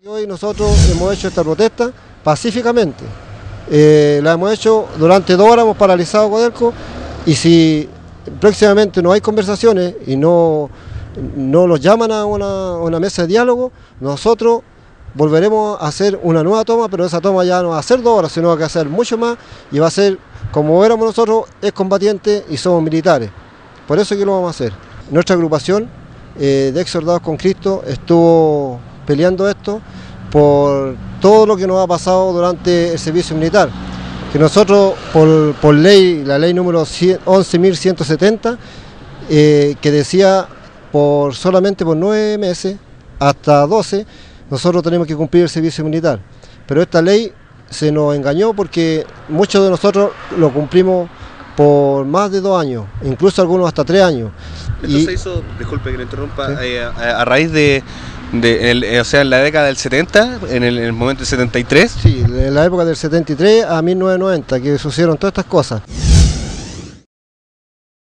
Hoy nosotros hemos hecho esta protesta pacíficamente. La hemos hecho durante 2 horas, hemos paralizado Codelco, y si próximamente no hay conversaciones y no los llaman a una mesa de diálogo, nosotros volveremos a hacer una nueva toma, pero esa toma ya no va a ser 2 horas, sino que va a ser mucho más, y va a ser como éramos nosotros, excombatientes y somos militares. Por eso que lo vamos a hacer. Nuestra agrupación de Ex Soldados con Cristo estuvo peleando esto por todo lo que nos ha pasado durante el servicio militar, que nosotros por ley, la ley número 11.170, que decía solamente por 9 meses hasta 12, nosotros tenemos que cumplir el servicio militar, pero esta ley se nos engañó porque muchos de nosotros lo cumplimos por más de 2 años, incluso algunos hasta 3 años. Esto se hizo, disculpe que lo interrumpa, ¿sí? A raíz o sea, en la década del 70, en el momento del 73. Sí, en la época del 73 a 1990, que sucedieron todas estas cosas.